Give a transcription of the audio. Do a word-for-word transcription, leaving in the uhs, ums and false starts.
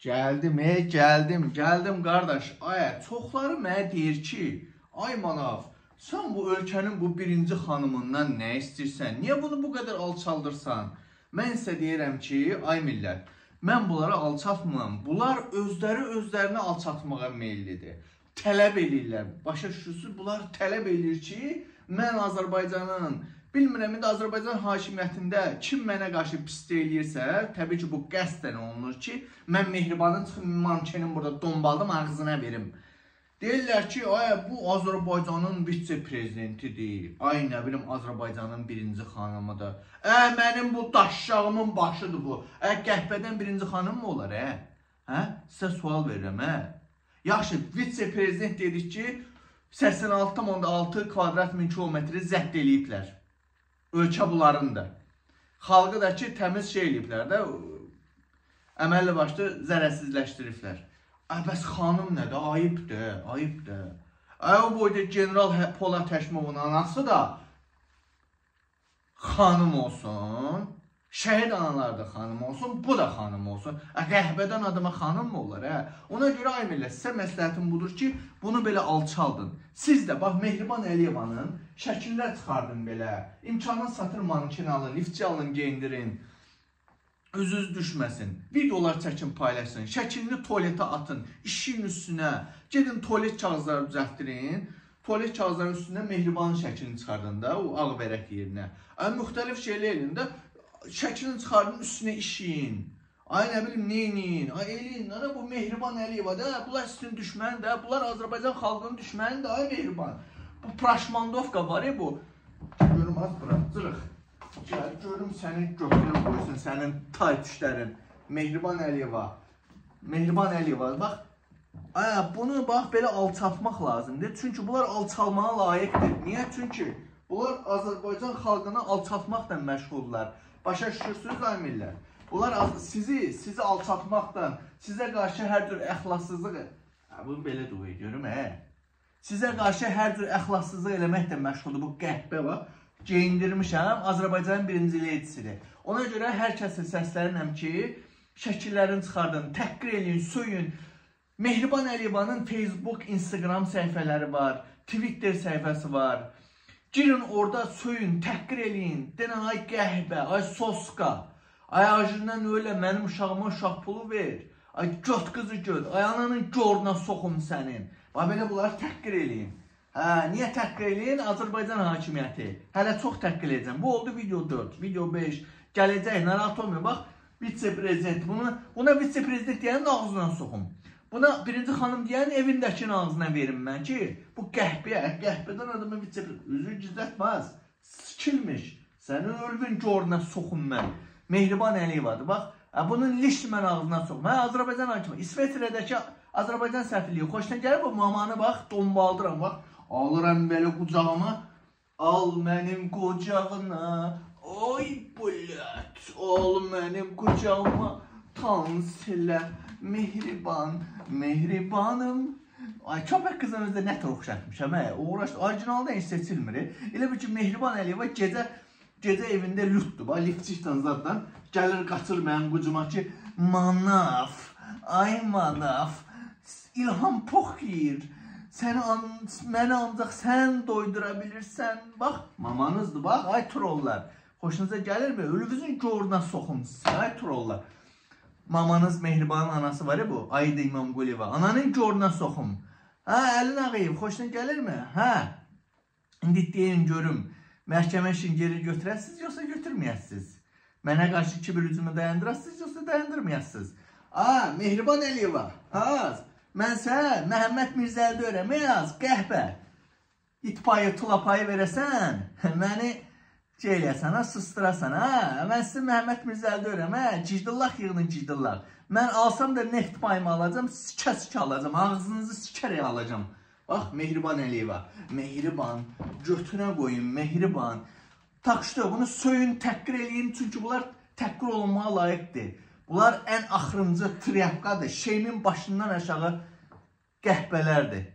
Gəldim, ey, gəldim, gəldim qardaş. Ay, çoxları mənə deyir ki, ay manav, sən bu ölkənin bu birinci xanımından nə istəyirsən? Niyə bunu bu qədər alçaldırsan? Mən isə deyirəm ki, ay millət, mən bunları alçatmıram. Bunlar özləri özlərini alçatmağa meyillidir. Tələb edirlər. Başa düşürsünüz, bunlar tələb edir ki, mən Azərbaycanın, bilmirəm, indi Azərbaycan hakimiyyətində kim mənə qarşı pislik eləyirsə, təbii ki, bu qəsdən olunur ki, mən Mehribanın çıxıb mankenin burada dombaldım, ağzına verim. Deyirlər ki, ay, bu Azərbaycanın vitse-prezidentidir, ay, nə bilim, Azərbaycanın birinci xanımıdır. Ə, mənim bu daşşağımın başıdır bu. Ə, qəhbədən birinci xanım mı olar, ə? Hə? Sizə sual verirəm, ə? Yaxşı, vitse-prezident dedik ki, səksən altı nöqtə altı kvadrat min kilometri zəbt eləyiblər. Ölkə bunlarındır. Xalqı da ki, təmiz şey eləyiblər də, əməlli başlı zərərsizləşdiriblər. Ay, bəs xanım nədir? Ayıbdır, ayıbdır. Ay, o boyda General Polad Həşimovun anası da xanım olsun, şəhid analar da xanım olsun, bu da xanım olsun. Ə, qəhbədən adama xanım mı olar, hə? Ona görə, ay millət, sizə məsləhətim budur ki, bunu belə alçaldın. Siz də, bax, Mehriban Əliyevanın şəkillər çıxardın belə, imkanın satır mankin alın, liftçi alın, geyindirin, üzünüz düşməsin, videolar çəkin, paylaşsın, şəkilini tualetə atın, işin üstünə, gedin tualet kağızları düzəltdirin, tualet kağızların üstünə Mehribanın şəklini çıxardın da, o ağ vərək yerinə. Ay, müxtəlif şeylə elin də, şəklini çıxardın, üstünə işin. Ay, nə bilim, neyinin, ay, elin, ana, bu Mehriban Əliyeva da, bunlar sizin düşməni də, bunlar Azərbaycan xalqının düşməni də, ay, Mehriban. Bu praşmandovka var ya bu, görüm, az bırakcırıq. Gəl, görüm sənin götürün qoysun, sənin tayt işlərin. Mehriban Əliyeva. Mehriban Əliyeva, bax, ay, bunu, bax, belə alçaltmaq lazımdır. Çünki bunlar alçalmağa layiqdir. Niyə? Çünki bunlar Azərbaycan xalqını alçaltmaqla məşğuldurlar. Başa düşürsünüz, ay millət. Bunlar sizi, sizi alçatmaqdan, sizə qarşı hər cür əxlassızlıq, bunu belə dua ediyorum, hə? Sizə qarşı hər cür əxlassızlıq eləməklə məşğuldur. Bu qəhbə var, geyindirmişəm, Azərbaycanın birinci leydisidir. Ona görə hər kəsin səslərinəm ki, şəkillərini çıxardın, təhqir eləyin, söyün. Mehriban Əliyevanın Facebook, Instagram səhifələri var, Twitter səhifəsi var. Girin orada söyün, təhqir eləyin, denən ay qəhbə, ay soska. Ay, acından öyle, mənim uşağıma uşaq pulu ver. Ay, göt qızı göt, ay, ananın görünə soxum sənin. Ay, belə bunları təhqir eləyin. Hə, niyə təhqir eləyin? Azərbaycan hakimiyyəti. Hələ çox təhqir eləyəcəm. Bu oldu video dörd, video beş. Gələcək, narahat olmuyor. Bax, vitse-prezident. Buna, buna vitse-prezident deyənin ağzından soxum. Buna birinci xanım deyənin evindəkinin ağzına verim mən ki, bu qəhbəyə, qəhbədən adamı vitse-prezident. Üzü gizlətməz, sikilmiş. Sənin ölvün görünə soxum mən. Mehriban Əliyevadır, bax, bunun liş mən ağzına soxum. Hə, Azərbaycan hakimi, İsveçrədəki Azərbaycan səfirliyi, xoşuna gəlir bu mamanı, bax, dombaldıram, bax, alıram belə qucağıma, al mənim qucağına, oy bülət, al mənim qucağıma, tans elə, Mehriban, Mehribanım. Ay, köpək qızınızda nə tər oxşatmışam, hə, uğraşdı, orijinalda heç seçilmir. Elə bir ki, Mehriban Əliyeva gecə Gecə evində lütdür, bax, liftçikdən zaddan gəlir, qaçır mənim qucuma ki, manav, ay manav, İlham Poxir, məni ancaq sən doydura bilirsən, bax, mamanızdır, bax, ay trollar, xoşunuza gəlir mi? Ölüvüzün görünə soxun sizə, ay trollar. Mamanız Mehribanın anası var ya bu, Ayda İmamquliyeva, ananın görünə soxun. Hə, Əlin Ağayev, xoşuna gəlirmi? Hə, indi deyin, görüm. Məhkəmə işin geri götürəsiniz, yoxsa götürməyəsiniz? Mənə qarşı kibir hücumu dayandırasınız, yoxsa dayandırmayasınız? Aa, Mehriban Əliyeva, az. Mən sən Məhəmməd Mirzəlidə öyrəməyəz, qəhbə. İt payı, tula payı verəsən, məni şey eləyəsən, sustırasan, ha? Mən sizin Məhəmməd Mirzəlidə öyrəmə, cicdillaq yığının cicdillaq. Mən alsam da neft payımı alacam, sikə-sikə alacam, ağzınızı sikərək alacam. Bax, Mehriban Əliyeva, Mehriban, götünə qoyun, Mehriban. Takşda, bunu söyün, təhqir eləyin, çünki bunlar təhqir olunmağa layiqdir. Bunlar ən axırıncı triyapqadır, şeyimin başından aşağı qəhbələrdir.